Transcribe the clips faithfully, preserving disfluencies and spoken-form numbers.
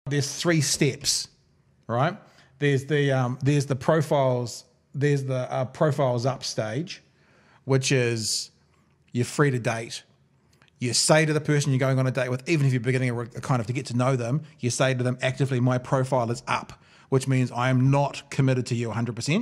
There's three steps, right? There's the um, there's the profiles. There's the uh, profiles up stage, which is you're free to date. You say to the person you're going on a date with, even if you're beginning a, a kind of to get to know them, you say to them actively, my profile is up, which means I am not committed to you one hundred percent.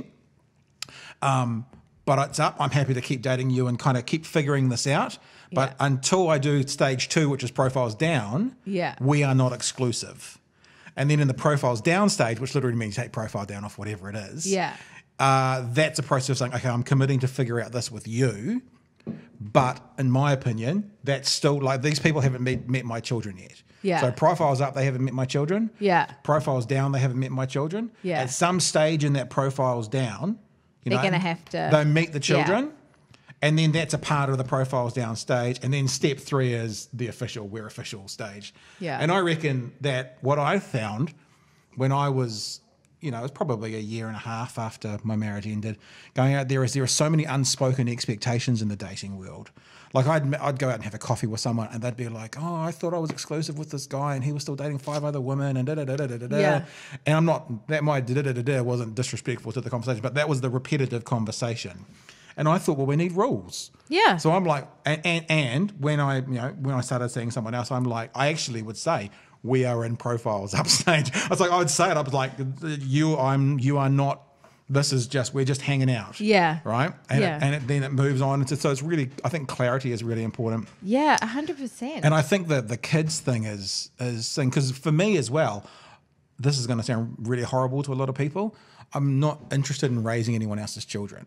Um, but it's up. I'm happy to keep dating you and kind of keep figuring this out. But Yeah. until I do stage two, which is profiles down, Yeah. we are not exclusive. And then in the profiles down stage, which literally means take profile down off whatever it is, Yeah. uh, that's a process of saying, okay, I'm committing to figure out this with you. But in my opinion, that's still like these people haven't met, met my children yet. Yeah. So profiles up, they haven't met my children. Yeah. Profiles down, they haven't met my children. Yeah. At some stage in that profiles down, you They're know, gonna have to- they meet the children. And then that's a part of the profiles down stage. And then step three is the official, we're official stage. Yeah. And I reckon that what I found when I was, you know, it was probably a year and a half after my marriage ended, going out there is there are so many unspoken expectations in the dating world. Like I'd, I'd go out and have a coffee with someone and they'd be like, oh, I thought I was exclusive with this guy and he was still dating five other women and da da da da da da. Yeah. And I'm not, that my da da da da da wasn't disrespectful to the conversation, but that was the repetitive conversation. And I thought, well, we need rules. Yeah. So I'm like, and, and and when I, you know, when I started seeing someone else, I'm like, I actually would say we are in profiles upstage. I was like, I would say it. I was like, you, I'm, you are not. This is just we're just hanging out. Yeah. Right. And Yeah. it, and it, then it moves on. It's, so it's really, I think clarity is really important. Yeah, a hundred percent. And I think that the kids thing is is thing because for me as well, this is going to sound really horrible to a lot of people. I'm not interested in raising anyone else's children.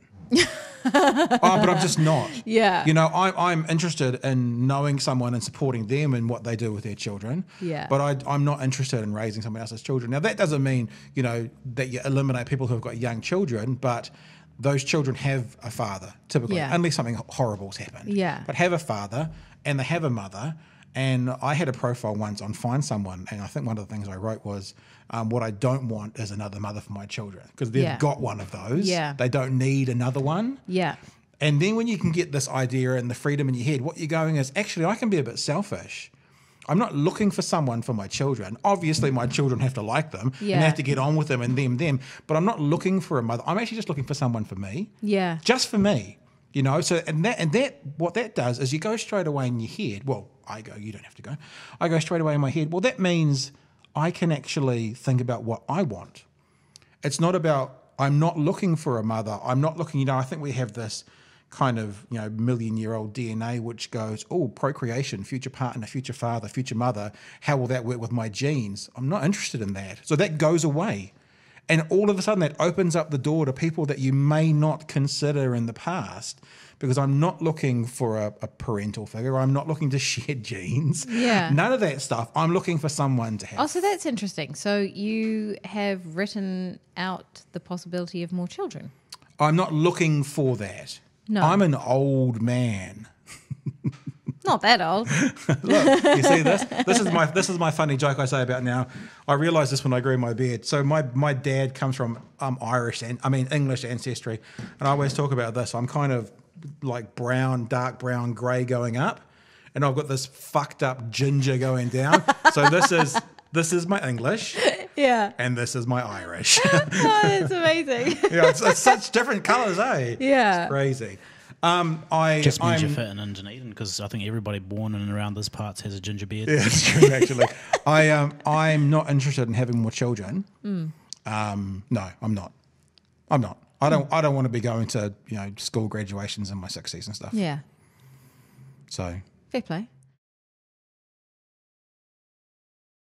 Oh, but I'm just not. Yeah. You know, I'm, I'm interested in knowing someone and supporting them in what they do with their children. Yeah. But I, I'm not interested in raising someone else's children. Now, that doesn't mean, you know, that you eliminate people who have got young children, but those children have a father, typically, Yeah. unless something horrible's happened. Yeah. But have a father and they have a mother. And I had a profile once on Find Someone, and I think one of the things I wrote was, um, what I don't want is another mother for my children, because they've Yeah. got one of those. Yeah. They don't need another one. Yeah. And then when you can get this idea and the freedom in your head, what you're going is, actually, I can be a bit selfish. I'm not looking for someone for my children. Obviously, my children have to like them Yeah. and have to get on with them and them, them. But I'm not looking for a mother. I'm actually just looking for someone for me. Yeah. Just for me. You know, so and that and that what that does is you go straight away in your head. Well, I go, you don't have to go. I go straight away in my head. Well, that means I can actually think about what I want. It's not about, I'm not looking for a mother. I'm not looking, you know, I think we have this kind of, you know, million year old D N A which goes, oh, procreation, future partner, future father, future mother. How will that work with my genes? I'm not interested in that. So that goes away. And all of a sudden that opens up the door to people that you may not consider in the past, because I'm not looking for a, a parental figure. I'm not looking to share genes. Yeah. None of that stuff. I'm looking for someone to have. Oh, so that's interesting. So you have written out the possibility of more children. I'm not looking for that. No. I'm an old man. Not that old. Look, you see this? This is my this is my funny joke I say about now. I realised this when I grew my beard. So my, my dad comes from um, Irish and I mean English ancestry, and I always talk about this. I'm kind of like brown, dark brown, grey going up, and I've got this fucked up ginger going down. So this is this is my English, Yeah. and this is my Irish. Oh, that's amazing. Yeah, it's, it's such different colours, eh? Yeah. It's crazy. Um, I Just means I'm, you're fitting in Dunedin, because I think everybody born in and around these parts has a ginger beard. Yeah, it's true, actually. I, um, I'm not interested in having more children. Mm. Um, no, I'm not. I'm not. I don't. I don't want to be going to you know school graduations in my sixties and stuff. Yeah. So Fair play.